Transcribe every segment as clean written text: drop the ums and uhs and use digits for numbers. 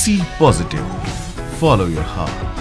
C positive, follow your heart.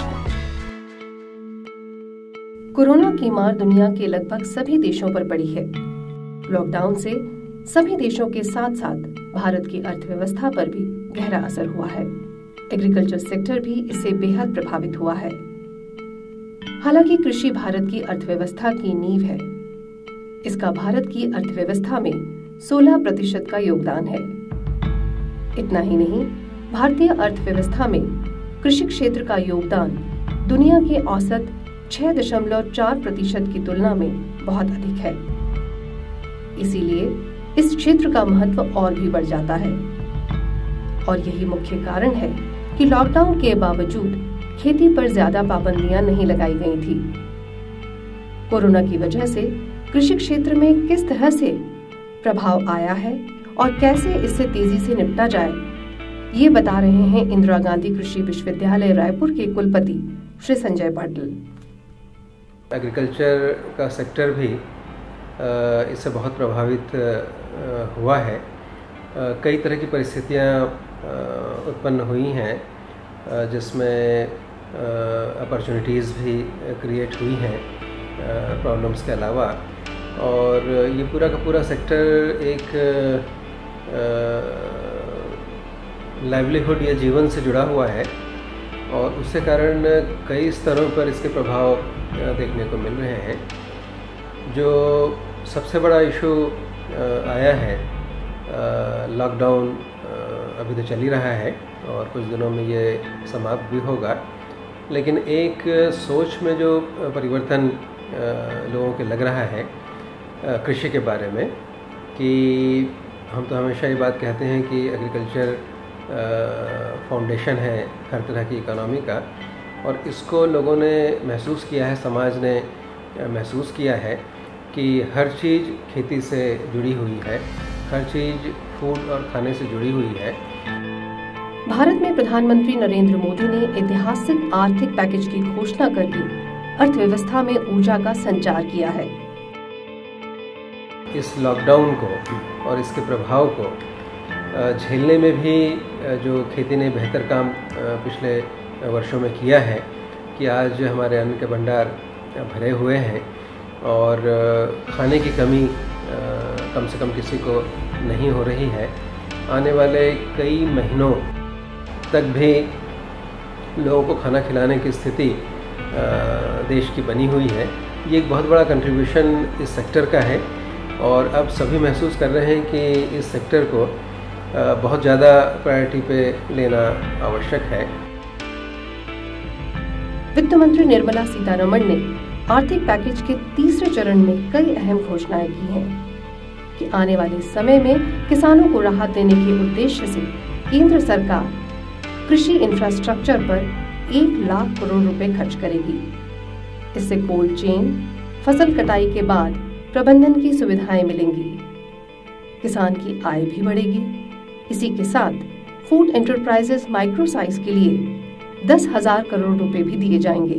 Corona की मार दुनिया के लगभग सभी देशों पर पड़ी है। लॉकडाउन से सभी देशों के साथ साथ भारत की अर्थव्यवस्था पर भी गहरा असर हुआ है। एग्रीकल्चर सेक्टर भी इससे बेहद प्रभावित हुआ है। हालांकि कृषि भारत की अर्थव्यवस्था की नींव है। इसका भारत की अर्थव्यवस्था में 16% का योगदान है। इतना ही नहीं, भारतीय अर्थव्यवस्था में कृषि क्षेत्र का योगदान दुनिया के औसत 6.4% की तुलना में बहुत अधिक है। इसीलिए इस क्षेत्र का महत्व और भी बढ़ जाता है। और यही मुख्य कारण है कि लॉकडाउन के बावजूद खेती पर ज्यादा पाबंदियां नहीं लगाई गई थी। कोरोना की वजह से कृषि क्षेत्र में किस तरह से प्रभाव आया है और कैसे इससे तेजी से निपटा जाए, ये बता रहे हैं इंदिरा गांधी कृषि विश्वविद्यालय रायपुर के कुलपति श्री संजय पाटिल। एग्रीकल्चर का सेक्टर भी इससे बहुत प्रभावित हुआ है। कई तरह की परिस्थितियां उत्पन्न हुई हैं जिसमें अपॉर्चुनिटीज़ भी क्रिएट हुई हैं प्रॉब्लम्स के अलावा। और ये पूरा का पूरा सेक्टर एक लाइवलीहुड या जीवन से जुड़ा हुआ है और उसके कारण कई स्तरों पर इसके प्रभाव देखने को मिल रहे हैं। जो सबसे बड़ा इशू आया है, लॉकडाउन अभी तो चल ही रहा है और कुछ दिनों में ये समाप्त भी होगा, लेकिन एक सोच में जो परिवर्तन लोगों के लग रहा है कृषि के बारे में, कि हम तो हमेशा ये बात कहते हैं कि एग्रीकल्चर फाउंडेशन है हर तरह की इकोनॉमी का, और इसको लोगों ने महसूस किया है, समाज ने महसूस किया है कि हर चीज़ खेती से जुड़ी हुई है, हर चीज़ फूड और खाने से जुड़ी हुई है। भारत में प्रधानमंत्री नरेंद्र मोदी ने ऐतिहासिक आर्थिक पैकेज की घोषणा करके अर्थव्यवस्था में ऊर्जा का संचार किया है। इस लॉकडाउन को और इसके प्रभाव को झेलने में भी जो खेती ने बेहतर काम पिछले वर्षों में किया है कि आज हमारे अन्न के भंडार भरे हुए हैं और खाने की कमी कम से कम किसी को नहीं हो रही है। आने वाले कई महीनों तक भी लोगों को खाना खिलाने की स्थिति देश की बनी हुई है। ये एक बहुत बड़ा कंट्रीब्यूशन इस सेक्टर का है और अब सभी महसूस कर रहे हैं कि इस सेक्टर को बहुत ज़्यादा प्रायोरिटी पे लेना आवश्यक है। वित्त मंत्री निर्मला सीतारमण ने आर्थिक पैकेज के तीसरे चरण में कई अहम घोषणाएं की हैं कि आने वाले समय में किसानों को राहत देने के उद्देश्य से केंद्र सरकार कृषि इंफ्रास्ट्रक्चर पर 1 लाख करोड़ रुपए खर्च करेगी। इससे कोल्ड चेन, फसल कटाई के बाद प्रबंधन की सुविधाएं मिलेंगी, किसान की आय भी बढ़ेगी। इसी के साथ फूड एंटरप्राइजेस माइक्रो साइज के लिए 10,000 करोड़ रुपए भी दिए जाएंगे।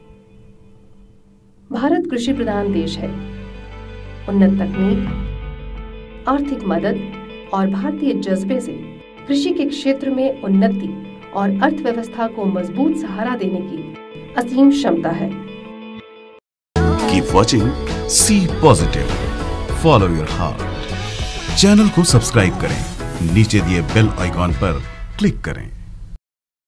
भारत कृषि प्रधान देश है। उन्नत तकनीक, आर्थिक मदद और भारतीय जज्बे से कृषि के क्षेत्र में उन्नति और अर्थव्यवस्था को मजबूत सहारा देने की असीम क्षमता है। Keep watching see positive, follow your heart. Channel को सब्सक्राइब करें, नीचे दिए बेल आइकॉन पर क्लिक करें।